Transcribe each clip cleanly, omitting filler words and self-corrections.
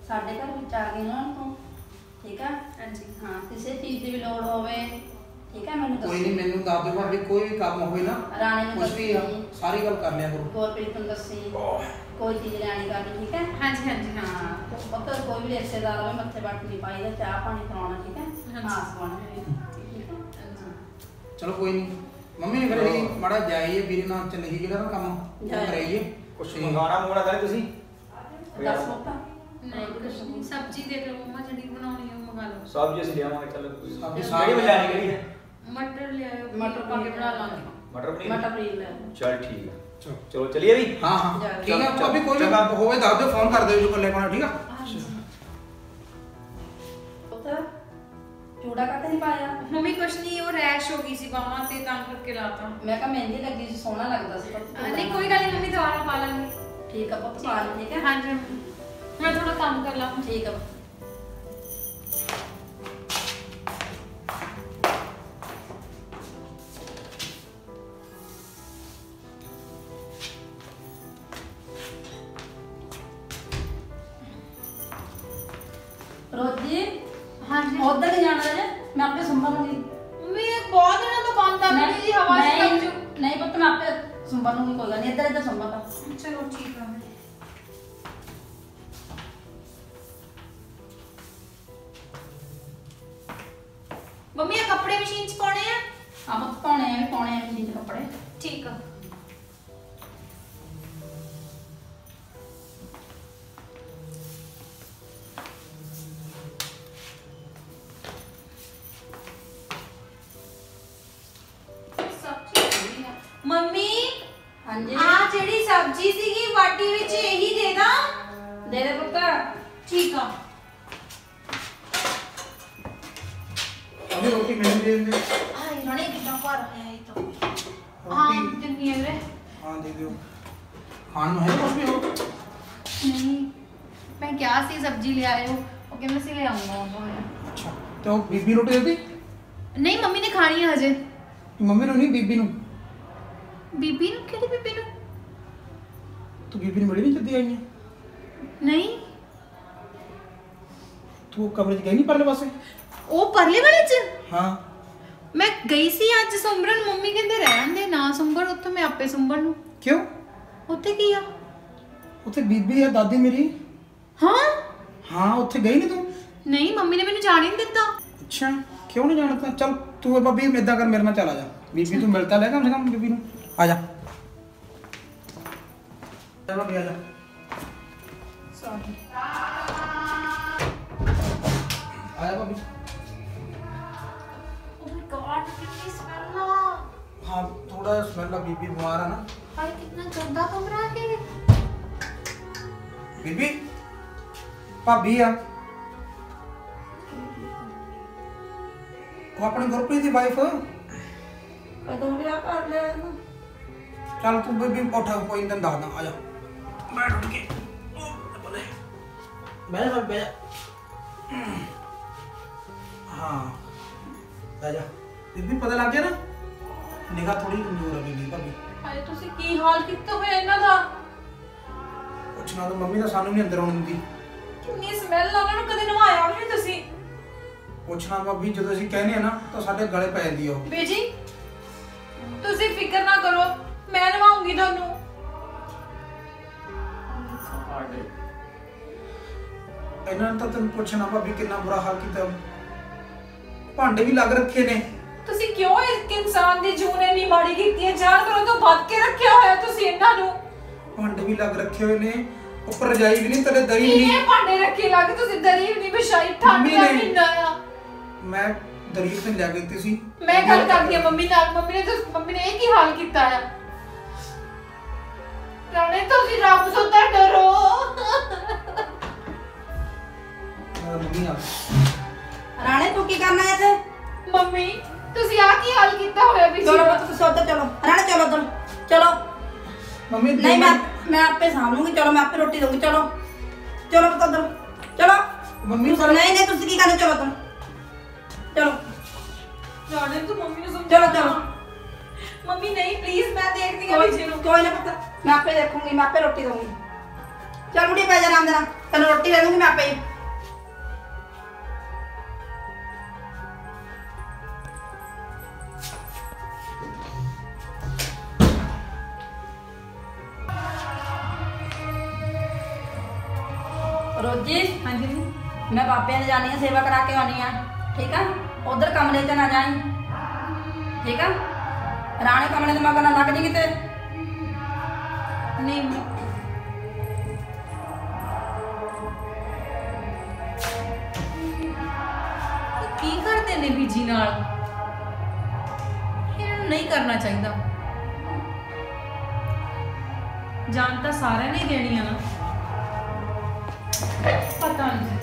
ਸਾਡੇ घर ਵਿੱਚ ਆ ਗਈ ਨਾ ਤੂੰ ठीक है हाँ जी हाँ किसी चीज़ की भी लोड़ होवे ठीक है मैंने कोई नहीं मैंने दस दो भाभी कोई भी काम होवे ना राणे ने कुछ भी सारी गल कर लिया करो गुरप्रीत ਨੂੰ ਦੱਸੀ कोई चीज़ लेनी करनी ठीक है हाँ जी हाँ पता कोई भी रिश्तेदार हो मत्थे बट नहीं पाई दा चाह पानी खिलाना ठीक है हाँ सवाना ठीक है चलो कोई नहीं मम्मी फिर माड़ा जाइए वीर नाल चले ही जेड़ा ना काम कराइए कुछ मंगाना मंगाना करे तुसी 10 मुक्ता नहीं कुछ नहीं सब्जी देख लो मम्मा जड़ी बनानी है मंगा लो सब्जी ਅਸੀਂ ਲਿਆਵਾਂਗੇ ਚਲੋ सब्जी सारी बजानी करी है मटर ले आयो मटर पा के बना लांगे मटर पनीर मटर पनीर ले चल ठीक है चलो चलिए भी हाँ हाँ ठीक है अभी कोई भी होवे दस दो फोन कर दो जो कर ले पाना ठीक है पुत्र चूड़ा काटे नहीं पाया मम्मी कुछ नहीं वो रैश हो गई सी बामा ते तां करके लाता मैं कहा मेहंदी लगी सी सोहना लगदा सी पर नहीं कोई गल नहीं मम्मी दोबारा पा लांगे ठीक है पुत्र पा ले ठीक है हाँ जी मैं थोड़ा काम कर ला ठीक है रोजी हाँ जी उधर ही जाना है मैं आपके संभालूंगी मम्मी ये बहुत दिनों तो बंद आ गई जी हवा से कब जो नहीं पुत्र मैं आपके संभालूंगी कोई गल नहीं इधर इधर संभाल चलो ठीक है मम्मी ये कपड़े मशीन च पाने हैं आप पाने हैं मशीन कपड़े ठीक है मम्मी हाँ जी आ जेडी सब्जी सीगी वाटी विच यही दे दा दे दे पुत्र ठीक है अभी रोटी मैंने दे दे हाय राणे कितना भार आया ये तो हां रोटी जितनी है रे हाँ दे दो खान में है कुछ भी हो नहीं मैं क्या सी सब्जी ले आए हो ओके मैं से ले आऊंगा अच्छा तो बीबी रोटी देती नहीं मम्मी ने खानी है हजे मम्मी ने नहीं बीबी नु बीबी नु केड़ी बीबी नु तू बीबी ने बड़ी नहीं जल्दी आई है नहीं तू कमरे गई नहीं परले पासे ओ परले वाले च हाँ मैं गई सी आज सुमरन मम्मी कहंदे रहन दे ना सुंबर उत्थे मैं आपे सुंबर नु क्यों उत्थे की आ ਉੱਥੇ ਬੀਬੀ ਆ ਦਾਦੀ ਮੇਰੀ हां ਹਾਂ ਉੱਥੇ ਗਈ ਨਹੀਂ ਤੂੰ नहीं मम्मी ने मैंने जान ही नहीं दिता ਅੱਛਾ ਕਿਉਂ ਨਹੀਂ ਜਾਣਦਾ ਚੱਲ ਤੂੰ ਬੱਬੀ ਇਦਾਂ ਕਰ ਮੇਰੇ ਨਾਲ ਚੱਲ ਆ ਜਾ ਬੀਬੀ ਤੂੰ ਮਿਲਤਾ ਲੈ ਕਮ ਸੇ ਕਮ ਬੀਬੀ ਨੂੰ ਆ ਜਾ ਚਲ ਬੱਬੀ ਆ ਜਾ सॉरी ਆ ਜਾ ਬੱਬੀ ओ माय गॉड कितनी स्मेल आ ਹਾਂ ਥੋੜਾ ਸਮੈਲ ਆ ਬੀਬੀ ਬਿਮਾਰ ਆ ਨਾ हाय कितना गंदा कमरा है ਬੀਬੀ ਭਾਬੀ ਆ ਉਹ ਆਪਣੀ ਗੁਰਪ੍ਰੀਤ ਦੀ ਵਾਈਫ कदों विआह कर लिया ਚੱਲ ਤੂੰ ਬੀਬੀ ਉੱਠ ਕੋਈ ਨਹੀਂ ਤੈਨੂੰ ਦੱਸਦਾ ਆ ਜਾ ਬੈਠ ਉੱਠ ਕੇ ਬੋਲੇ ਬੈਠ ਜਾ ਬੈਠ ਜਾ ਹਾਂ ਆ ਜਾ ਬੀਬੀ ਪਤਾ ਲੱਗ ਗਿਆ ਨਾ ਨਿਗਾਹ ਥੋੜੀ ਕਮਜ਼ੋਰ ਆ ਬੀਬੀ ਭਾਬੀ हाय ਤੁਸੀਂ ਕੀ ਹਾਲ ਕੀਤਾ ਹੋਇਆ ਇਹਨਾਂ ਦਾ ਪੁੱਛਣਾ ਤਾਂ ਮੰਮੀ ਦਾ ਸਾਨੂੰ ਨਹੀਂ ਅੰਦਰ ਆਉਣ ਦਿੰਦੀ ਕਿੰਨੀ ਸਮੈਲ ਉਹਨਾਂ ਨੂੰ ਕਦੇ ਨਵਾਇਆ ਵੀ ਨਹੀਂ ਤੁਸੀਂ ਪੁੱਛਣਾ ਭਾਬੀ ਜਦੋਂ ਅਸੀਂ ਕਹਿੰਦੇ ਆ ਨਾ ਤਾਂ ਸਾਡੇ ਗਲੇ ਪੈ ਜਾਂਦੀ ਆ ਉਹ ਬੇਜੀ ਤੁਸੀਂ ਫਿਕਰ ਨਾ ਕਰੋ ਮੈਂ ਨਵਾਉਂਗੀ ਤੁਹਾਨੂੰ ਇਹਨਾਂ ਨੇ ਤਾਂ ਤੈਨੂੰ ਪੁੱਛਣਾ ਭਾਬੀ ਕਿੰਨਾ ਬੁਰਾ ਹਾਲ ਕੀਤਾ ਭਾਂਡੇ ਵੀ ਲੱਗ ਰੱਖੇ ਨੇ ਤੁਸੀਂ ਕਿਉਂ ਇੱਕ ਇਨਸਾਨ ਦੀ ਜੂਨ ਇੰਨੀ ਮਾੜੀ ਕੀਤੀ ਹੈ ਜਾਨ ਕਰੋ ਤਾਂ ਵੱਧ ਕੇ ਰੱਖਿਆ ਹੋਇਆ ਤੁਸੀਂ ਇਹਨਾਂ ਨੂੰ ਭਾਂਡੇ ਵੀ ਲੱਗ ਰੱਖੇ ਹੋਏ ਨੇ ਉੱਪਰ ਰਜਾਈ ਵੀ ਨਹੀਂ ਤੇਰੇ ਦਰੀ ਨਹੀਂ ਇਹ ਭਾਂਡੇ ਰੱਖੇ ਲੱਗ ਤੁਸੀਂ ਦਰੀਬ ਨਹੀਂ ਵਿਛਾਈ ਠੰਡ ਦਾ ਮਹੀਨਾ ਆ ਮੈਂ ਦਰੀ ਤੇ ਲੈ ਗਈ ਸੀ ਮੈਂ ਗੱਲ ਕਰਦੀ ਆ ਮੰਮੀ ਨਾਲ ਮੰਮੀ ਨੇ ਇਹ ਕੀ ਹਾਲ ਕੀਤਾ ਆ ਰਾਣੇ ਤੁਸੀਂ ਰੱਬ ਤੋਂ ਤਾਂ ਡਰੋ ਮੰਮੀ ਆ राणे तू की करना है थे ਮੰਮੀ ਤੁਸੀਂ ਆ ਕੀ ਹਾਲ ਕੀਤਾ ਹੋਇਆ ਵੀ चलो पुत्र सो उधर चलो राणे चलो उधर चलो ਮੰਮੀ नहीं मैं आपे सामूंगी चलो मैं आपे रोटी दूंगी चलो चलो पुत्र उधर चलो ਮੰਮੀ नहीं तुम की करना चलो तुम चलो ਰਾਣੇ ਤੂੰ ਮੰਮੀ ਨੂੰ ਸਮਝਾ चलो चलो ਮੰਮੀ ਨਹੀਂ ਪਲੀਜ਼ ਮੈਂ ਦੇਖਦੀ ਆ कोई ਵਿਜੇ ਨੂੰ कोई ना पुत्र मैं आपे देखूंगी मैं आपे रोटी दूंगी चल मुड़ी पे जा आराम देना ਤੈਨੂੰ ਰੋਟੀ ਦੇ ਦੂੰਗੀ ਮੈਂ ਆਪੇ ਹੀ। ਰੋਜੀ, ਹਾਂਜੀ ਮੰਮੀ। ਮੈਂ ਬਾਬਿਆਂ ਦੇ ਜਾਣੀ ਆ, ਸੇਵਾ ਕਰਾ ਕੇ ਆਉਣੀ ਆ, ਠੀਕ ਆ? ਉਧਰ ਕਮਰੇ 'ਚ ਨਾ ਜਾਈਂ, ਠੀਕ ਆ? ਰਾਣੇ ਕਮਰੇ ਦੇ ਮਗਰ ਨਾ ਲੱਗ ਜੀ ਕਿਤੇ। ਨਹੀਂ ਕੀ ਕਰਦੇ ਨੇ ਬੀਜੀ ਨਾਲ? ਇਹਨਾਂ ਨੂੰ ਨਹੀਂ ਕਰਨਾ ਚਾਹੀਦਾ। ਜਾਨ ਤਾਂ ਸਾਰਿਆਂ ਨੇ ਹੀ ਦੇਣੀ ਆ ਨਾ। ਪਤਾ ਨਹੀਂ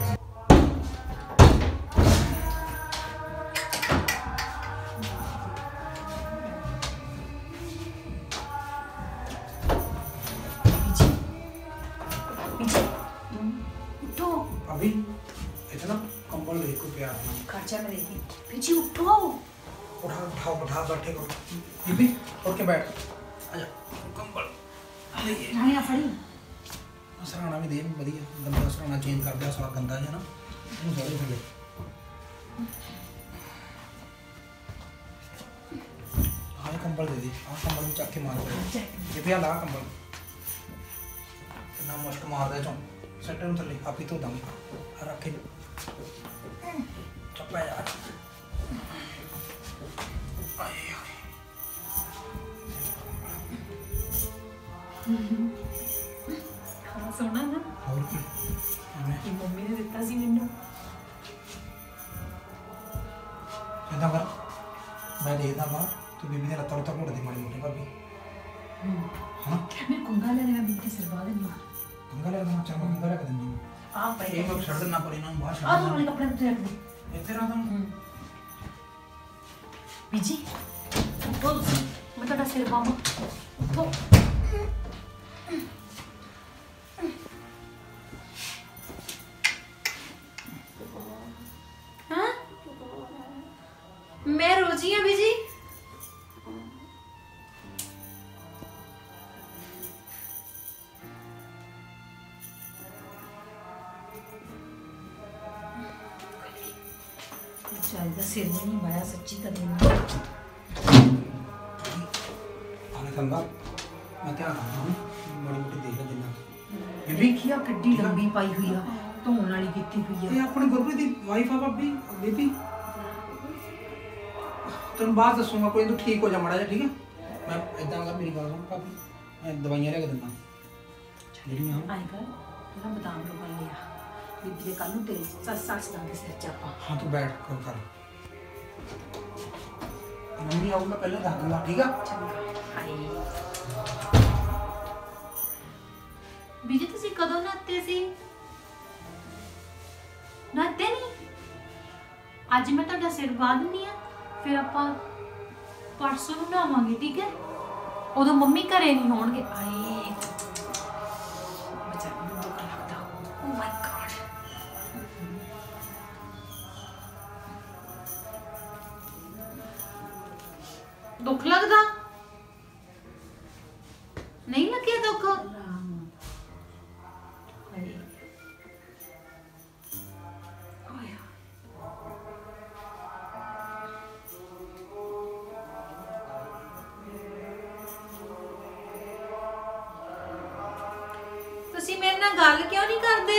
अभी इतना कंबल लेको पे आना खर्चा में देखी पीछे उठो। उठाओ बैठे करो बीबी उठ के बैठ आजा कंबल ले ये रानी आ फड़ी सराना भी दे बढ़िया गंदा सराना चेंज कर दिया सारा गंदा है ना ਇਹਨੂੰ ਸਾਰੇ ਥੱਲੇ ਆਹ ਕੰਬਲ ਦੇ ਦੇ ਆਹ ਕੰਬਲ ਨੂੰ ਚੱਕ ਕੇ ਮਾਰ ਦੇ ਇਹ ਪਿਆ ਲਾ ਕੰਬਲ ਨਾ ਮੁਸ਼ਕ ਮਾਰਦਾ ਚੋਂ ਸੱਟੇ ਨੂੰ ਥੱਲੇ ਆਪੀ ਧੋ ਦਾਂਗੇ ਆ ਰੱਖੇ ਚੱਪਾ ਯਾਰ ਆਏ ਹਾਂ ਸੋਣਾ ਨਾ ਹੋਰ ਕੀ ਇਹ ਮੰਮੀ ਨੇ ਦਿੱਤਾ ਸੀ ਮੈਨੂੰ। ਇਦਾਂ ਕਰ ਮੈਂ ਦੇਖਦਾ ਮਾਂ ਤੂੰ ਬੀਬੀ ਦੇ ਲੱਤਾਂ ਉੱਤੇ ਘੁੱਟ ਦੇ ਮਾੜੀ ਮੋਟੀ ਭਾਬੀ ਹਾਂ ਮੈਂ ਕੁੰਗਾ ਲੈ ਲੈਣਾ ਬੀਬੀ ਸਰਵਾ ਦੇਣੀ। ਕੰਗਾ ਲੈ ਦੇਣਾ ਚਾਹ ਕੰਗਾ ਲੈ ਕੇ ਦਿੰਦੀ ਆ ਪਈ ਇਹ ਮੈਂ ਛੱਡ ਦੇਣਾ ਪਰ ਇਹਨਾਂ ਨੂੰ ਬਾਹਰ ਆ ਛੱਡ ਤੁਹਾਡੇ ਕੱਪੜੇ ਉੱਤੇ ਰੱਖ ਦੇ। ਇੱਥੇ ਰੱਖ ਦਾਂ ਬੀਜੀ ਉੱਠੋ ਤੁਸੀਂ, ਮੈਂ ਤੁਹਾਡਾ ਸਿਰ ਬਾਹਾਂ ਉੱਠੋ। ਹਾਂ ਮੈਂ ਰੋਜੀ ਹਾਂ ਬੀਜੀ। ਚੱਲਦਾ ਸਿਰ ਵੀ ਨਹੀਂ ਬਾਇਆ ਸੱਚੀ ਕਦੇ ਨਹੀਂ। ਆਨੇ ਕੰਗਾ ਮੈਂ ਧਿਆਨ ਰੱਖਦਾ ਹਾਂ ਮਾੜੀ ਮੋਟੀ ਦੇਖ ਲੈ ਜਿੰਨਾ ਬੀਬੀ ਦੇਖਿਆ ਕਿੱਡੀ ਲੰਬੀ ਪਾਈ ਹੋਈ ਆ, ਧੋਣ ਵਾਲੀ ਕੀਤੀ ਹੋਈ ਇਹ ਆ। ਆਪਣੀ ਗੁਰਪ੍ਰੀਤ ਦੀ ਵਾਈਫ ਆ ਭਾਬੀ ਬੀਬੀ ਤੈਨੂੰ ਬਾਅਦ ਦੱਸੂਗਾ ਕੋਈ ਤੂੰ ਠੀਕ ਹੋ ਜਾ ਮਾੜਾ ਜਿਹਾ ਠੀਕ ਹੈ ਮੈਂ ਇਦਾਂ ਕਰ ਮੇਰੀ ਗੱਲ ਸੁਣ ਭਾਬੀ ਮੈਂ ਦਵਾਈਆਂ ਲੈ ਕੇ ਦਿੰਦਾ ਜਿਹੜੀਆਂ ਆਏ ਕਰ ਤੂੰ ਬਦਾਮ ਲਗਾ ਲਿਆ ਬੀਬੀ ਦੇ ਕੱਲ ਨੂੰ ਤੇਰੇ ਸੱਸ ਦਾ ਦੇ ਸਿਰ ਚ ਆਪਾਂ। ਹਾਂ ਤੂੰ ਬੈਠ ਕਰ ਮੰਮੀ ਆਉ ਮੈਂ ਪਹਿਲਾਂ ਦੱਸ ਦਿੰਦਾ ਠੀਕ ਆ ਚੰਗਾ ਹਾਏ ਬੀਜੀ ਤੁਸੀਂ ਕਦੋਂ ਨਾਤੇ ਸੀ? ਨਾਤੇ ਨਹੀਂ? ਅੱਜ ਮੈਂ ਤੁਹਾਡਾ ਸਿਰ ਬਾਹ ਦਿੰਦੀ ਆ, ਫਿਰ ਆਪਾਂ ਪਰਸੋਂ ਨੂੰ ਨਹਾਵਾਂਗੇ ਠੀਕ ਹੈ? ਉਦੋਂ ਮੰਮੀ ਘਰੇ ਨਹੀਂ ਹੋਣਗੇ। ਆਏ ਬੱਚਾ ਮੈਨੂੰ ਦੁੱਖ ਲੱਗਦਾ। ਓ ਮਾਈ ਗॉड ਦੁੱਖ ਲੱਗਦਾ? ਨਹੀਂ ਲੱਗਿਆ ਦੁੱਖ? ਤੁਸੀਂ ਮੇਰੇ ਨਾਲ ਗੱਲ ਕਿਉਂ ਨਹੀਂ ਕਰਦੇ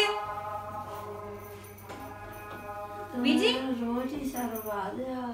ਬੀਜੀ? ਰੋਜ਼ ਹੀ ਸਰਵਾ ਦਿਆ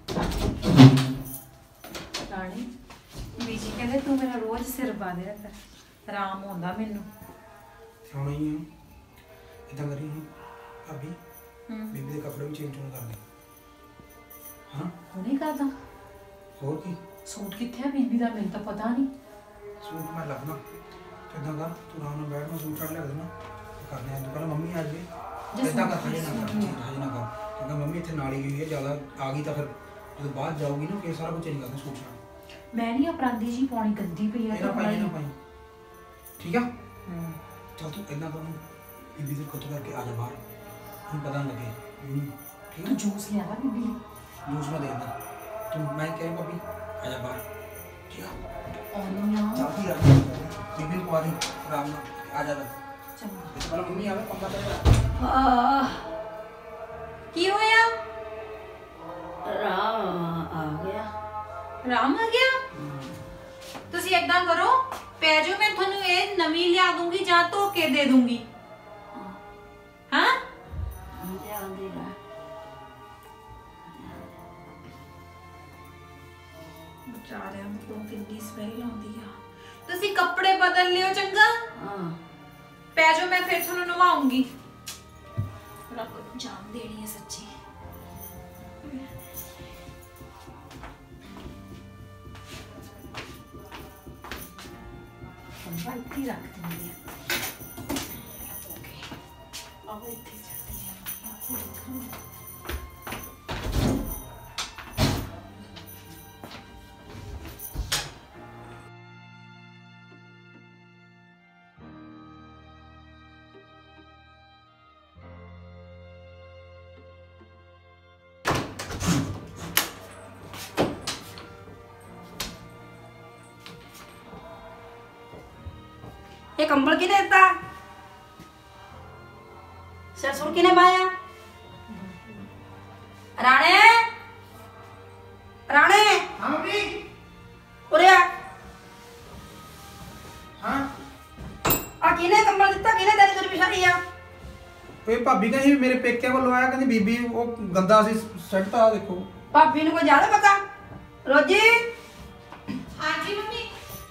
ਰਾਣੀ ਬੀਜੀ ਕਹਿੰਦੇ ਤੂੰ ਮੇਰਾ ਰੋਜ਼ ਸਿਰ ਪਾ ਦਿਆ ਕਰ, ਆਰਾਮ ਹੁੰਦਾ ਮੈਨੂੰ। ਹੁਣ ਹੀ ਇਦਾਂ ਕਰੀ ਹੁਣ ਭਾਬੀ ਬੀਬੀ ਦੇ ਕੱਪੜੇ ਵੀ ਚੇਂਜ ਕਰ ਦੇ ਹਾਂ ਹੁਣੇ ਕਰਦਾ। ਹੋਰ ਕੀ ਸੂਟ ਕਿੱਥੇ ਆ ਬੀਬੀ ਦਾ? ਮੈਨੂੰ ਤਾਂ ਪਤਾ ਨਹੀਂ। ਸੂਟ ਮੈਂ ਲੱਭਣਾ ਕਿੱਦਾਂ ਕਰ ਤੂੰ ਆਰਾਮ ਨਾਲ ਬੈਠ ਮੈਂ ਸੂਟ ਛੱਡ ਲਿਆ ਦੇਣਾ ਕਰਨੇ ਆ ਦੁਕਾਨ ਮੰਮੀ ਆ ਜਾਵੇ ਇਦਾਂ ਕਰ ਹਜੇ ਨਾ ਕਰ ਕਿਉਂਕਿ ਮੰਮੀ ਇੱਥੇ ਨਾਲ ਹੀ ਗਈ ਹੈ ਜ਼ਿਆਦਾ ਆ ਗਈ ਤਾਂ ਫਿਰ ਜਦੋਂ ਬਾਅਦ ਜਾਊਗੀ ਨਾ ਫੇਰ ਸਾਰਾ ਕੁਝ ਚੇਂਜ ਕਰਦਾ ਸੂਟ ਛੱਡ ਮੈਂ ਨਹੀਂ ਅਪਰਾਧੀ ਜੀ ਪਾਉਣੀ ਗੰਦੀ ਪਈ ਆ ਇਹਦਾ ਪਾਈ ਨਾ ਪਾਈ ਠੀਕ ਆ ਚੱਲ ਤੂੰ ਇਦਾਂ ਕਰ ਬੀਬੀ ਦੇ ਕੋਲ ਕਰਕੇ ਆ ਜਾ ਬਾਹਰ ਹੁਣ ਪਤਾ ਨਾ ਲੱਗੇ ਠੀਕ ਤੂੰ ਜੂਸ ਲਿਆਵਾ ਬੀਬੀ ਨੂੰ। ਜੂਸ ਮੈਂ ਦੇ ਦਿੰਦਾ ਤੂੰ ਮੈਂ ਕਹਿ ਭਾਬੀ ਆ ਜਾ ਬਾਹਰ ਠੀਕ ਆ ਆਉਣੀ ਆ ਚਾਹਤੀ ਆ ਬੀਬੀ ਨੂੰ ਪਾ ਦੀ ਆਰਾਮ ਨਾਲ ਆ ਜਾ ਪਰ ਮੰਮੀ ਆਵੇ ਪੰਗਾ ਕਰੇਗਾ। ਕੀ ਹੋਇਆ? ਰਾਮ ਆ ਗਿਆ। ਰਾਮ ਆ ਗਿਆ? ਤੁਸੀਂ ਏਦਾਂ ਕਰੋ, ਪੈ ਜਾਓ, ਮੈਂ ਤੁਹਾਨੂੰ ਇਹ ਨਵੀਂ ਲਿਆ ਦੂੰਗੀ ਜਾਂ ਧੋ ਕੇ ਦੇ ਦੂੰਗੀ। ਹਾਂ ਆਂਦੀ ਰਾ ਵਿਚਾਰਿਆਂ ਨੂੰ ਕਿੰਨੀ ਸਮੈਲ ਆਉਂਦੀ ਆ। ਤੁਸੀਂ ਕੱਪੜੇ ਬਦਲ ਲਿਓ ਚੰਗਾ। ਹਾਂ ਪੈ ਜਾਓ, ਮੈਂ ਫਿਰ ਤੁਹਾਨੂੰ ਨਵਾਉਂਗੀ। ਰੱਬ ਨੂੰ ਜਾਨ ਦੇਣੀ ਹੈ ਸੱਚੀ। ਇੱਥੇ ਰੱਖ ਦਿੰਦੀ ਆ। ਓਕੇ अब ਇੱਥੇ ਚੱਲਦੀ ਆ। ये कंबल किने देता? सरसों किने पाया? राणे राणे हाँ मम्मी। उरे आ। हाँ किने कंबल दिता? किने तेरी चोरी पिछाड़ी आ? ਇਹ ਭਾਬੀ ਕਹਿੰਦੀ ਮੇਰੇ ਪੇਕੇ ਵੱਲੋਂ ਆਇਆ, ਕਹਿੰਦੀ ਬੀਬੀ ਉਹ ਗੰਦਾ ਸੀ ਸੈੱਟ ਤਾਂ ਦੇਖੋ। भाभी ने कोई ज्यादा पता? रोजी हाँ जी मम्मी।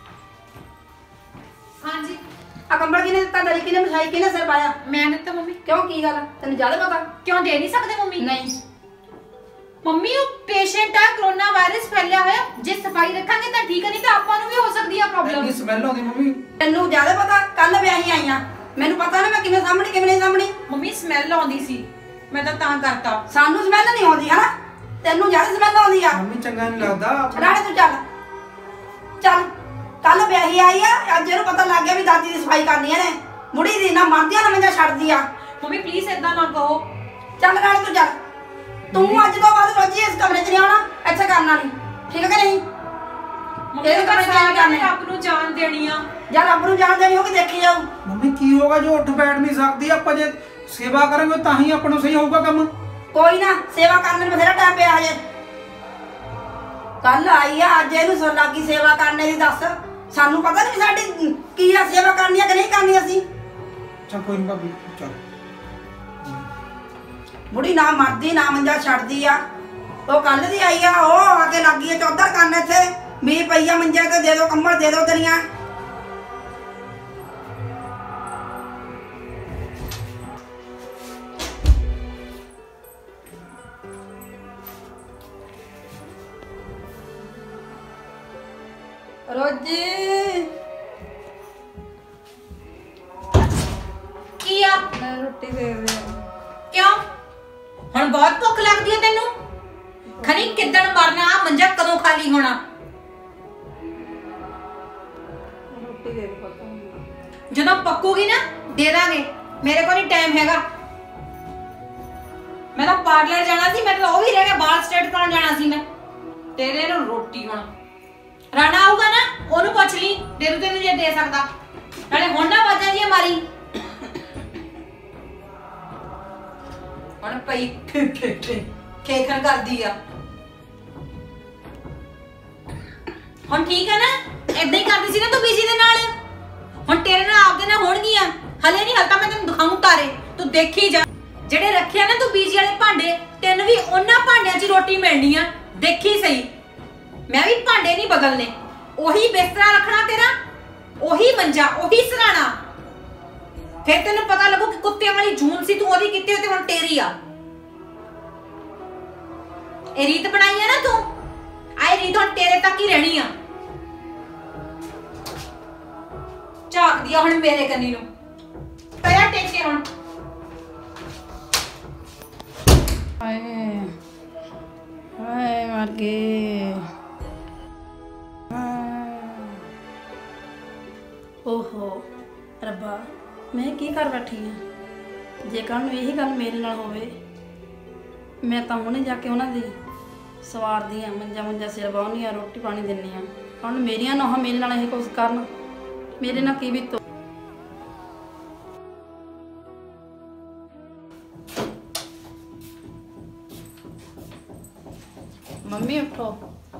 हाँ जी आ कंबल किने दिता? दरी किने बिछाई? किने सिर पाया? मैं ਦਿੱਤਾ ਮੰਮੀ। क्यों की गल? तेन ज्यादा पता? ਕਿਉਂ ਦੇ ਨਹੀਂ ਸਕਦੇ ਮੰਮੀ? नहीं ਮੰਮੀ ਉਹ ਪੇਸ਼ੈਂਟ ਆ, ਕਰੋਨਾ ਵਾਇਰਸ ਫੈਲਿਆ ਹੋਇਆ, ਜੇ ਸਫਾਈ ਰੱਖਾਂਗੇ ਤਾਂ ਠੀਕ ਹੈ, ਨਹੀਂ ਤਾਂ ਆਪਾਂ ਨੂੰ ਵੀ ਹੋ ਸਕਦੀ ਆ ਪ੍ਰੋਬਲਮ। ਇੰਨੀ ਸਮੈਲ ਆਉਂਦੀ ਮੰਮੀ। ਤੈਨੂੰ ਜ਼ਿਆਦਾ ਪਤਾ? ਕੱਲ ਵਿਆਹੀ ਆਈਆਂ, ਮੈਨੂੰ ਪਤਾ ਨਾ ਮੈਂ ਕਿਵੇਂ ਸਾਹਮਣੀ ਕਿਵੇਂ ਨਹੀਂ ਸਾਹਮਣੀ। ਮੰਮੀ ਸਮੈਲ ਆਉਂਦੀ ਸੀ, ਮੈਂ ਤਾਂ ਕਰਤਾ। ਸਾਨੂੰ ਸਮੈਲ ਨਹੀਂ ਆਉਂਦੀ ਹਨਾ, ਤੈਨੂੰ ਜ਼ਿਆਦਾ ਸਮੈਲ ਆਉਂਦੀ ਆ। ਮੰਮੀ ਚੰਗਾ ਨਹੀਂ ਲੱਗਦਾ। ਰਾਣੇ ਤੂੰ ਚੱਲ ਚੱਲ, ਕੱਲ ਵਿਆਹੀ ਆਈ ਆ, ਅੱਜ ਇਹਨੂੰ ਪਤਾ ਲੱਗ ਗਿਆ ਵੀ ਦਾਦੀ ਦੀ ਸਫਾਈ ਕਰਨੀ ਇਹਨੇ। ਮੁੜੀ ਦੀ ਨਾ ਮੰਨਦੀ ਆ ਨਾ ਮੰਜਾ ਛੱਡਦੀ ਆ। ਮੰਮੀ ਪਲੀਜ਼ ਏਦਾਂ ਨਾ ਕਹੋ। ਚੱਲ ਰਾਣੇ ਤੂੰ ਚੱਲ, ਤੂੰ ਅੱਜ ਤੋਂ ਬਾਅਦ ਰੋਜੀ ਇਸ ਕਮਰੇ 'ਚ ਨਹੀਂ ਆਉਣਾ, ਇੱਥੇ ਕਰਨਾ ਨਹੀਂ, ਠੀਕ ਹੈ ਕਿ ਨਹੀਂ? ਮੰਮੀ ਇਹ ਕਮਰੇ 'ਚ ਨਹੀਂ ਕਰਨੇ। ਰੱਬ ਨੂੰ ਜਾਨ ਦੇਣੀ ਆ। ਜਾਂ ਰੱਬ ਨੂੰ ਜਾਣ ਦੇਣੀ ਹੋਗੀ, ਦੇਖੀ ਜਾਊ। ਮੰਮੀ ਕੀ ਹੋਗਾ ਜੋ ਉੱਠ ਬੈਠ ਨਹੀਂ ਸਕਦੀ? ਆਪਾਂ ਜੇ ਸੇਵਾ ਕਰਾਂਗੇ ਤਾਂ ਹੀ ਆਪਾਂ ਨੂੰ ਸਹੀ ਹੋਊਗਾ ਕੰਮ। ਕੋਈ ਨਾ, ਸੇਵਾ ਕਰਨ ਨੂੰ ਬਥੇਰਾ ਟਾਈਮ ਪਿਆ ਹਜੇ। ਕੱਲ ਆਈ ਆ, ਅੱਜ ਇਹਨੂੰ ਸੁਣ ਲੱਗੀ ਸੇਵਾ ਕਰਨੇ ਦੀ। ਦੱਸ, ਸਾਨੂੰ ਪਤਾ ਨਹੀਂ ਸਾਡੀ ਕੀ ਆ, ਸੇਵਾ ਕਰਨੀ ਆ ਕਿ ਨਹੀਂ ਕਰਨੀ ਅਸੀਂ। ਚੱਲ ਕੋਈ ਨਹੀਂ ਭਾਬੀ ਚੱਲ। ਬੁੜੀ ਨਾ ਮਰਦੀ ਨਾ ਮੰਜਾ ਛੱਡਦੀ ਆ। ਉਹ ਕੱਲ ਦੀ ਆਈ ਆ, ਉਹ ਆ ਕੇ ਲੱਗੀ ਆ ਚੌਧਰ ਕਰਨ ਇੱਥੇ। ਮੀਂਹ ਪਈ ਆ ਮੰਜੇ ਤੇ, ਦੇ ਦੋ ਕੰਬਲ, ਦੇ ਦੋ ਦਰੀਆਂ। ਰੋਜੀ ਕੀ ਆ? ਰੋਟੀ ਦੇ ਦੇ। ਕਿਉਂ? ਹੁਣ ਬਹੁਤ ਭੁੱਖ ਲੱਗਦੀ ਹੈ ਤੈਨੂੰ? ਖਣੀ ਕਿੱਦਣ ਮਰਨਾ, ਆ ਮੰਜਾ ਕਦੋਂ ਖਾਲੀ ਹੋਣਾ? ਰੋਟੀ ਦੇ ਦੇ ਪਤਾ। ਜਦੋਂ ਪੱਕੂਗੀ ਨਾ ਦੇ ਦਾਂਗੇ, ਮੇਰੇ ਕੋਲ ਨਹੀਂ ਟਾਈਮ ਹੈਗਾ। ਮੈਂ ਤਾਂ ਪਾਰਲਰ ਜਾਣਾ ਸੀ, ਮੈਂ ਤਾਂ ਉਹ ਵੀ ਰਹਿ ਗਿਆ, ਵਾਲ ਸਟ੍ਰੇਟ ਕਰਾਉਣ ਜਾਣਾ ਸੀ ਮੈਂ। ਤੇਰੇ ਨੂੰ ਰੋਟੀ ਹੁਣ ਰਾਣਾ ਆਊਗਾ ਨਾ, ਉਹਨੂੰ ਪੁੱਛ ਲਈ, ਦੇ ਦੂ ਤੈਨੂੰ ਜੇ ਦੇ ਸਕਦਾ। ਨਾਲੇ ਹੁਣ ਨਾ ਵਾਜਾਂ ਜੀ ਮਾਰੀ। ਹੁਣ ਪਈ ਖੇਖਣ ਕਰਦੀ ਆ। ਹੁਣ ਠੀਕ ਹੈ ਨਾ? ਏਦਾਂ ਹੀ ਕਰਦੀ ਸੀ ਨਾ ਤੂੰ ਬੀਜੀ ਦੇ ਨਾਲ। ਹੁਣ ਤੇਰੇ ਨਾਲ ਆਪਦੇ ਨਾਲ ਹੋਣਗੀਆਂ। ਹਲੇ ਨਹੀਂ, ਹਲਤਾ ਮੈਂ ਤੈਨੂੰ ਦਿਖਾਉਂ ਤਾਰੇ, ਤੂੰ ਦੇਖੀ ਜਾ। ਜਿਹੜੇ ਰੱਖਿਆ ਨਾ ਤੂੰ ਬੀਜੀ ਵਾਲੇ ਭਾਂਡੇ, ਤੈਨੂੰ ਵੀ ਉਹਨਾਂ ਭਾਂਡਿਆਂ 'ਚ ਰੋਟੀ ਮਿਲਣੀ ਆ, ਦੇਖੀ ਸਹੀ। ਮੈਂ ਵੀ ਭਾਂਡੇ ਨਹੀਂ ਬਦਲਨੇ। ਉਹੀ ਬਿਸਤਰਾ ਰੱਖਣਾ ਤੇਰਾ, ਉਹੀ ਮੰਜਾ, ਉਹੀ ਸਰਾਣਾ। ਫਿਰ ਤੈਨੂੰ ਪਤਾ ਲੱਗੂ ਕਿ ਕੁੱਤੇ ਵਾਲੀ ਜੂਨ ਸੀ ਤੂੰ ਉਹਦੀ ਕੀਤੀ ਤੇ ਹੁਣ ਤੇਰੀ ਆ। ਇਹ ਰੀਤ ਬਣਾਈ ਆ ਨਾ ਤੂੰ, ਆਏ ਰੀਤ ਹੁਣ ਤੇਰੇ ਤੱਕ ਹੀ ਰਹਿਣੀ ਆ। ਝਾਕਦੀ ਆ ਹੁਣ ਮੇਰੇ ਕੰਨੀ ਨੂੰ। ਪਿਆ ਟੇਕੇ ਹੁਣ। ਹਾਏ ਹਾਏ ਮਰ ਗਏ। ਓਹੋ ਰੱਬਾ, ਮੈਂ ਕੀ ਕਰ ਬੈਠੀ ਆ। ਜੇ ਕੱਲ ਨੂੰ ਇਹੀ ਗੱਲ ਮੇਰੇ ਨਾਲ ਹੋਵੇ, ਮੈਂ ਤਾਂ ਹੁਣੇ ਜਾ ਕੇ ਉਹਨਾਂ ਦੀ ਸਵਾਰਦੀ ਆ, ਮੰਜਾ ਸਿਰ ਵਾਹੁੰਦੀ ਆ, ਰੋਟੀ ਪਾਣੀ ਦਿੰਨੀ ਆ। ਹੁਣ ਮੇਰੀਆਂ ਨੌਹਾਂ ਮੇਰੇ ਨਾਲ ਇਹ ਕੁਛ ਕਰਨ, ਮੇਰੇ ਨਾਲ ਕੀ ਬੀਤੋ। ਮੰਮੀ ਉੱਠੋ।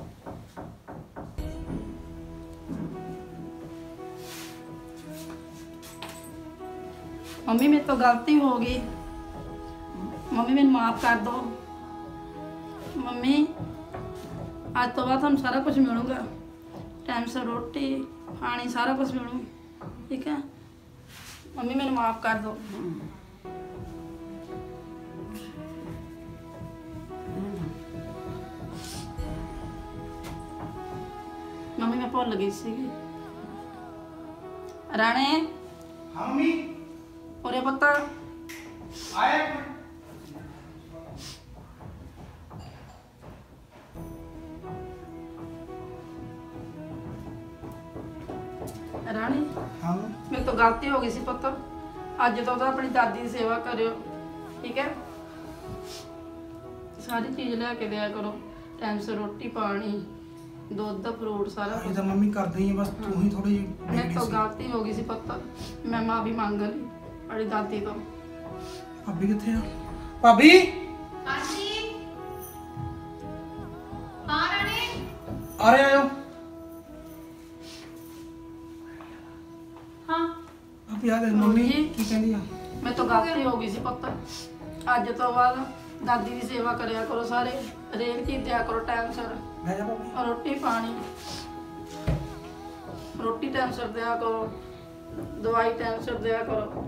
ਮੰਮੀ ਮੇਰੇ ਤੋਂ ਗਲਤੀ ਹੋ ਗਈ, ਮੰਮੀ ਮੈਨੂੰ ਮਾਫ ਕਰ ਦਿਓ। ਮੰਮੀ ਅੱਜ ਤੋਂ ਬਾਅਦ ਤੁਹਾਨੂੰ ਸਾਰਾ ਕੁਝ ਮਿਲੂਗਾ, ਟਾਈਮ ਸਿਰ ਰੋਟੀ ਪਾਣੀ ਸਾਰਾ ਕੁਝ ਮਿਲੂ, ਠੀਕ ਹੈ? ਮੰਮੀ ਮੈਨੂੰ ਮਾਫ ਕਰ ਦਿਓ। ਮੰਮੀ ਮੈਂ ਭੁੱਲ ਗਈ ਸੀਗੀ। ਰਾਣੇ ਹਾਂ ਮੰਮੀ ਉਰੇ ਪੁੱਤ। ਆਇਆ ਰਾਣੇ ਹਾਂ ਮੇਰੇ ਤੋਂ ਗਲਤੀ ਹੋ ਗਈ ਸੀ ਪੁੱਤ, ਅੱਜ ਤੋਂ ਤਾਂ ਆਪਣੀ ਦਾਦੀ ਦੀ ਸੇਵਾ ਕਰਿਓ, ਠੀਕ ਹੈ? ਸਾਰੀ ਚੀਜ਼ ਲੈ ਕੇ ਦਿਆ ਕਰੋ, ਟਾਈਮ ਸਿਰ ਰੋਟੀ ਪਾਣੀ ਦੁੱਧ ਫਰੂਟ ਸਾਰਾ ਇਹ ਕੁਝ। ਤਾਂ ਮੰਮੀ ਕਰਦੀ ਹੀ ਆ, ਬਸ ਤੂੰ ਹੀ ਥੋੜੀ ਜਿਹੀ ਮੇਰੇ ਤੋਂ ਸੀ। ਗਲਤੀ ਹੋ ਗਈ ਸੀ ਪੁੱਤ, ਮੈਂ ਮਾਫੀ ਮੰਗ ਲਈ ਆਪਣੀ ਦਾਦੀ ਤੋਂ। ਭਾਬੀ ਕਿੱਥੇ ਆ? ਭਾਬੀ ਹਾਂਜੀ ਹਾਂ ਰਾਣੇ ਆ ਰਹੇ ਆਇਓ। ਹਾਂ ਭਾਬੀ ਆ ਗਏ। ਮੰਮੀ ਜੀ। ਕੀ ਕਹਿੰਦੀ ਆ? ਮੇਰੇ ਤੋਂ ਗਲਤੀ ਹੋ ਗਈ ਸੀ ਪੁੱਤ, ਅੱਜ ਤੋਂ ਬਾਅਦ ਦਾਦੀ ਦੀ ਸੇਵਾ ਕਰਿਆ ਕਰੋ, ਸਾਰੇ ਹਰੇਕ ਚੀਜ਼ ਦਿਆ ਕਰੋ ਟਾਈਮ ਸਿਰ, ਬਹਿ ਜਾ ਭਾਬੀ। ਰੋਟੀ ਪਾਣੀ ਰੋਟੀ ਟਾਈਮ ਸਿਰ ਦਿਆ ਕਰੋ, ਦਵਾਈ ਟਾਈਮ ਸਿਰ ਦਿਆ ਕਰੋ।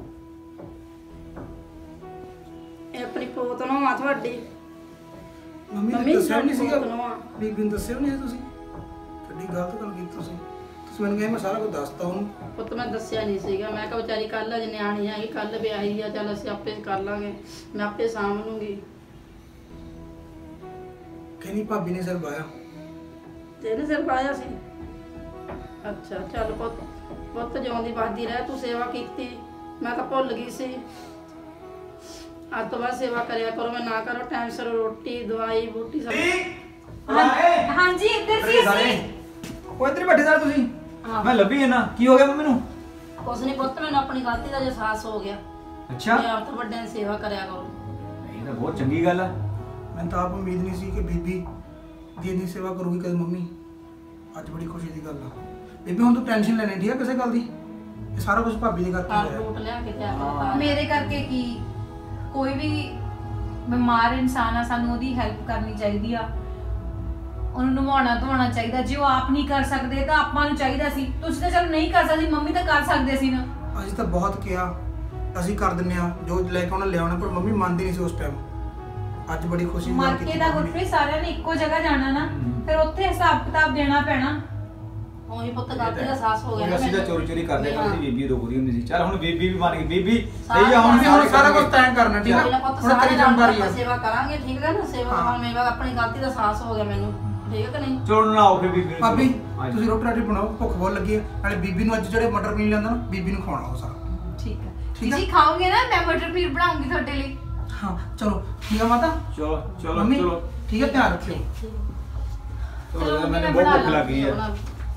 ਇਹ ਆਪਣੀ ਪੋਤ ਨੂੰ ਆ ਤੁਹਾਡੀ। ਮੰਮੀ ਮੰਮੀ ਨੇ ਦੱਸਿਆ ਨਹੀਂ ਸੀਗਾ, ਪੋਤ ਨੂੰ ਆ। ਬੀਬੀ ਨੂੰ ਦੱਸਿਆ ਨਹੀਂ ਤੁਸੀਂ? ਕਿੱਡੀ ਗਲਤ ਗੱਲ ਕੀਤੀ ਤੁਸੀਂ ਮੈਨੂੰ ਕਿਹਾ ਮੈਂ ਸਾਰਾ ਕੁਝ ਦੱਸਤਾ ਉਹਨੂੰ। ਪੁੱਤ ਮੈਂ ਦੱਸਿਆ ਨਹੀਂ ਸੀਗਾ, ਮੈਂ ਕਿਹਾ ਵਿਚਾਰੀ ਕੱਲ ਅਜ ਨਿਆਣੀ ਆਈ, ਕੱਲ ਵਿਆਹੀ ਆ, ਚੱਲ ਅਸੀਂ ਆਪੇ ਕਰ ਲਾਂਗੇ, ਮੈਂ ਆਪੇ ਸਾਂਭ ਲੂੰਗੀ। ਕਹਿੰਦੀ ਭਾਬੀ ਨੇ ਸਿਰ ਬਾਇਆ। ਤੇਰੇ ਸਿਰ ਪਾਇਆ ਸੀ? ਅੱਛਾ ਚੱਲ ਪੁੱਤ, ਪੁੱਤ ਜਿਉਂਦੀ ਵੱਸਦੀ ਰਹਿ, ਤੂੰ ਸੇਵਾ ਕੀਤੀ, ਮੈਂ ਤਾਂ ਭੁੱਲ ਗਈ ਸੀ। ਅੱਜ ਤੋਂ ਬਾਅਦ ਸੇਵਾ ਕਰਿਆ ਕਰੋ, ਮੈਂ ਨਾ ਕਰੋ ਟਾਈਮ ਸਿਰ ਰੋਟੀ ਦਵਾਈ ਬੂਟੀ ਸਭ। ਹਾਂਜੀ ਇੱਧਰ ਸੀ ਅਸੀਂ। ਉਹ ਇੱਧਰ ਹੀ ਬੈਠੇ ਸਾਰੇ ਤੁਸੀਂ। ਹਾਂ। ਮੈਂ ਲੱਭੀ ਨਾ, ਕੀ ਹੋ ਗਿਆ ਮੰਮੀ ਨੂੰ? ਕੁਛ ਨਹੀਂ ਪੁੱਤ, ਮੈਨੂੰ ਆਪਣੀ ਗਲਤੀ ਦਾ ਅਹਿਸਾਸ ਹੋ ਗਿਆ। ਅੱਛਾ, ਮੈਂ ਆਪ ਤੋਂ ਵੱਡਿਆਂ ਦੀ ਸੇਵਾ ਕਰਿਆ ਕਰੋ। ਇਹ ਤਾਂ ਬਹੁਤ ਚੰਗੀ ਗੱਲ ਆ। ਮੈਨੂੰ ਤਾਂ ਆਪ ਉਮੀਦ ਨਹੀਂ ਸੀ ਕਿ ਬੀਬੀ ਦੀ ਇੰਨੀ ਸੇਵਾ ਕਰੂਗੀ ਕਦੇ ਮੰਮੀ। ਅੱਜ ਬੜੀ ਖੁਸ਼ੀ ਦੀ ਗੱਲ ਆ। ਬੀਬੀ ਹੁਣ ਤੂੰ ਟੈਨਸ਼ਨ ਲੈਣੀ ਠੀਕ ਆ ਕਿਸੇ ਗੱਲ ਦੀ? ਇਹ ਸਾਰਾ ਕੁਝ ਭਾਬੀ ਦੇ ਕਰਕੇ ਹਾਂ ਹੋਇਆ। ਫਰੂਟ ਲਿਆ ਕੇ ਦਿਆ ਕਰੋ। ਮੇਰੇ ਕਰਕੇ ਕੀ, ਕੋਈ ਵੀ ਬਿਮਾਰ ਇਨਸਾਨ ਆ, ਸਾਨੂੰ ਉਹਦੀ ਹੈਲਪ ਕਰਨੀ ਚਾਹੀਦੀ ਆ, ਉਹਨੂੰ ਨਵਾਉਣਾ ਧਵਾਉਣਾ ਚਾਹੀਦਾ। ਜੇ ਉਹ ਆਪ ਨਹੀਂ ਕਰ ਸਕਦੇ ਤਾਂ ਆਪਾਂ ਨੂੰ ਚਾਹੀਦਾ ਸੀ। ਤੁਸੀਂ ਤਾਂ ਚਲੋ ਨਹੀਂ ਕਰ ਸਕਦੇ, ਮੰਮੀ ਤਾਂ ਕਰ ਸਕਦੇ ਸੀ ਨਾ। ਅਸੀਂ ਤਾਂ ਬਹੁਤ ਕਿਹਾ, ਅਸੀਂ ਕਰ ਦਿੰਨੇ ਆ ਜੋ ਲੈ ਕੇ ਉਹਨਾਂ ਲਿਆਉਣਾ, ਪਰ ਮੰਮੀ ਮੰਨਦੀ ਨਹੀਂ ਸੀ ਉਸ ਟਾਈਮ। ਅੱਜ ਬੜੀ ਖੁਸ਼ੀ ਦੀ ਗੱਲ ਮਰ ਕੇ ਦਾ ਮੰਮੀ ਨੇ। ਗੁੱਟਰੀ ਸਾਰਿਆਂ ਨੇ ਇੱਕੋ ਜਗ੍ਹਾ ਜਾਣਾ ਨਾ, ਫਿਰ ਉੱਥੇ ਹਿਸਾਬ ਕਿਤਾਬ ਦੇਣਾ ਪੈਣਾ। ਉਹੀ ਪੁੱਤ ਗਲਤੀ ਦਾ ਅਹਿਸਾਸ ਹੋ ਗਿਆ ਨਾ ਅਸੀਂ ਤਾਂ ਮੈਨੂੰ। ਚੋਰੀ ਚੋਰੀ ਕਰਦੇ ਹਾਂ। ਸੀ, ਬੀਬੀ ਰੋਕਦੀ ਹੁੰਦੀ ਸੀ। ਚੱਲ ਹੁਣ ਬੀਬੀ ਵੀ ਮੰਨ ਗਈ, ਬੀਬੀ ਸਾਰਾ ਸਹੀ ਆ ਹੁਣ। ਹੁਣ ਸਾਰਾ ਕੁਝ ਤੈਅ ਕਰਨਾ ਠੀਕ ਆ? ਕੋਈ ਨਾ ਪੁੱਤ, ਹੁਣ ਸਾਰੇ ਤੇਰੀ ਰਲ ਜ਼ਿੰਮੇਵਾਰੀ ਕੇ ਆ। ਸੇਵਾ ਕਰਾਂਗੇ, ਠੀਕ ਹੈ ਨਾ? ਸੇਵਾ ਹਾਂ। ਨਾਲ ਮੇਰਾ ਆਪਣੀ ਗਲਤੀ ਦਾ ਅਹਿਸਾਸ ਹੋ ਗਿਆ ਮੈਨੂੰ, ਠੀਕ ਹੈ ਕਿ ਨਹੀਂ? ਚਲੋ ਨਾ ਆਓ ਫਿਰ ਬੀਬੀ ਨੂੰ। ਭਾਬੀ ਹਾਂਜੀ। ਤੁਸੀਂ ਰੋਟੀ ਰਾਟੀ ਬਣਾਓ, ਭੁੱਖ ਬਹੁਤ ਲੱਗੀ ਹੈ। ਨਾਲੇ ਬੀਬੀ ਨੂੰ ਅੱਜ ਜਿਹੜੇ ਮਟਰ ਪਨੀਰ ਲਿਆਂਦਾ ਨਾ, ਬੀਬੀ ਨੂੰ ਖਵਾਉਣਾ ਉਹ ਸਾਰਾ। ਠੀਕ ਹੈ ਠੀਕ ਆ? ਜੀ, ਖਾਓਗੇ ਨਾ, ਮੈਂ ਮਟਰ ਪਨੀਰ ਬਣਾਉਂਗੀ ਤੁਹਾਡੇ ਲਈ। ਹਾਂ ਚਲੋ ਠੀਕ ਆ ਮਾਤਾ। ਚਲੋ ਚਲੋ ਮੰਮੀ ਚਲੋ ਠੀਕ ਹੈ, ਧਿਆਨ ਰੱਖਿਓ। ਚਲੋ ਮੰਮੀ, ਮੈਨੂੰ ਮੈਂ ਬਹੁਤ ਬਣਾ ਭੁੱਖ ਲੱਗ ਗਈ ਹੈ। ਲਾਂ।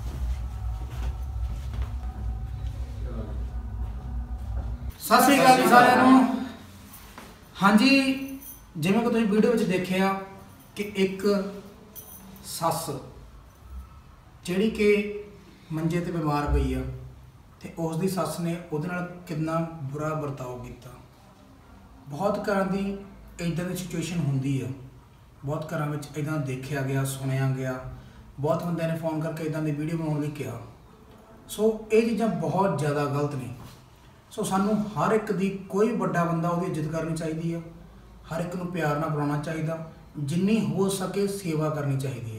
ਸਤਿ ਸ੍ਰੀ ਅਕਾਲ ਜੀ ਸਾਰਿਆਂ ਨੂੰ। ਹਾਂਜੀ, ਜਿਵੇਂ ਕਿ ਤੁਸੀਂ ਵੀਡੀਓ ਵਿੱਚ ਦੇਖਿਆ ਕਿ ਇੱਕ ਸੱਸ ਜਿਹੜੀ ਕਿ ਮੰਜੇ ਤੇ ਬਿਮਾਰ ਪਈ ਆ ਤੇ ਉਸ ਦੀ ਸੱਸ ਨੇ ਉਹਦੇ ਨਾਲ ਕਿੰਨਾ ਬੁਰਾ ਵਰਤਾਓ ਕੀਤਾ। ਬਹੁਤ ਘਰਾਂ ਦੀ ਇਦਾਂ ਦੀ ਸਿਚੁਏਸ਼ਨ ਹੁੰਦੀ ਆ, ਬਹੁਤ ਘਰਾਂ ਵਿੱਚ ਇਦਾਂ ਦੇਖਿਆ ਗਿਆ, ਸੁਣਿਆ ਗਿਆ। ਬਹੁਤ ਬੰਦਿਆਂ ਨੇ ਫੋਨ ਕਰਕੇ ਇਦਾਂ ਦੀ ਵੀਡੀਓ ਬਣਾਉਣ ਲਈ ਕਿਹਾ। ਸੋ ਇਹ ਚੀਜ਼ਾਂ ਬਹੁਤ ਜ਼ਿਆਦਾ ਗਲਤ ਨੇ। ਸੋ ਸਾਨੂੰ ਹਰ ਇੱਕ ਦੀ, ਕੋਈ ਵੱਡਾ ਬੰਦਾ ਉਹਦੀ ਇੱਜ਼ਤ ਕਰਨੀ ਚਾਹੀਦੀ ਆ, ਹਰ ਇੱਕ ਨੂੰ ਪਿਆਰ ਨਾਲ ਬੁਲਾਉਣਾ ਚਾਹੀਦਾ, ਜਿੰਨੀ ਹੋ ਸਕੇ ਸੇਵਾ ਕਰਨੀ ਚਾਹੀਦੀ ਹੈ।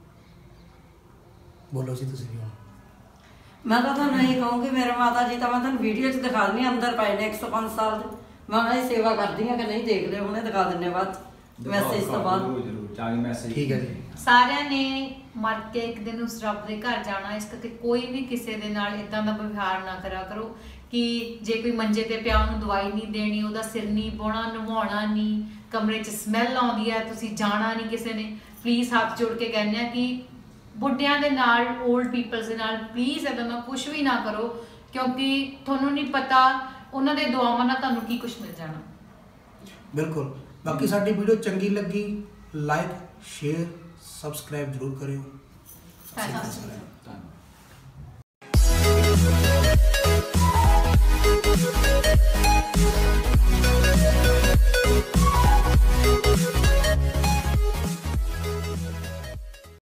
ਬੋਲੋ ਜੀ ਤੁਸੀਂ ਵੀ ਹੁਣ। ਮੈਂ ਤਾਂ ਤੁਹਾਨੂੰ ਇਹ ਕਹੂੰਗੀ, ਮੇਰੇ ਮਾਤਾ ਜੀ ਤਾਂ ਮੈਂ ਤੁਹਾਨੂੰ ਵੀਡੀਓ 'ਚ ਦਿਖਾ ਦਿੰਦੀ, ਅੰਦਰ ਪਏ ਨੇ 105 ਸਾਲ ਦੇ। ਮੈਂ ਉਹਨਾਂ ਦੀ ਸੇਵਾ ਕਰਦੀ ਹਾਂ ਕਿ ਨਹੀਂ ਦੇਖ ਲਿਆ, ਹੁਣੇ ਦਿਖਾ ਦਿੰਦੇ ਬਾਅਦ ਮੈਸੇਜ ਤੋਂ ਬਾਅਦ। ਜ਼ਰੂਰ ਚਾਹੇ ਮੈਸੇਜ। ਠੀਕ ਹੈ ਜੀ। ਸਾਰਿਆਂ ਨੇ ਮਰ ਕੇ ਇੱਕ ਦਿਨ ਉਸ ਰੱਬ ਦੇ ਘਰ ਜਾਣਾ, ਇਸ ਕਰਕੇ ਕੋਈ ਵੀ ਕਿਸੇ ਦੇ ਨਾਲ ਇਦਾਂ ਦਾ ਵਿਵਹਾਰ ਨਾ ਕਰਿਆ ਕਰੋ ਕਿ ਜੇ ਕੋਈ ਮੰਜੇ ਤੇ ਪਿਆ ਉਹਨੂੰ ਦਵਾਈ ਨਹੀਂ ਦੇਣੀ, ਉਹਦਾ ਸਿਰ ਨਹੀਂ ਬੋਣਾ, ਨਵਾਉਣਾ ਨਹੀਂ, ਕਮਰੇ 'ਚ ਸਮੈਲ ਆਉਂਦੀ ਹੈ, ਤੁਸੀਂ ਜਾਣਾ ਨਹੀਂ ਕਿਸੇ ਨੇ। ਪਲੀਜ਼ ਹੱਥ ਜੋੜ ਕੇ ਕਹਿੰਦੇ ਆ ਕਿ ਬੁੱਢਿਆਂ ਦੇ ਨਾਲ, 올ਡ ਪੀਪਲਸ ਦੇ ਨਾਲ ਪਲੀਜ਼ ਇਦਾਂ ਦਾ ਕੁਝ ਵੀ ਨਾ ਕਰੋ, ਕਿਉਂਕਿ ਤੁਹਾਨੂੰ ਨਹੀਂ ਪਤਾ ਉਹਨਾਂ ਦੇ ਦੁਆਵਾਂ ਨਾਲ ਤੁਹਾਨੂੰ ਕੀ ਕੁਝ ਮਿਲ ਜਾਣਾ। ਬਿਲਕੁਲ। ਬਾਕੀ ਸਾਡੀ ਵੀਡੀਓ ਚੰਗੀ ਲੱਗੀ, ਲਾਈਕ, ਸ਼ੇਅਰ, ਸਬਸਕ੍ਰਾਈਬ ਜ਼ਰੂਰ ਕਰਿਓ। ਧੰਨਵਾਦ। ਧੰਨਵਾਦ।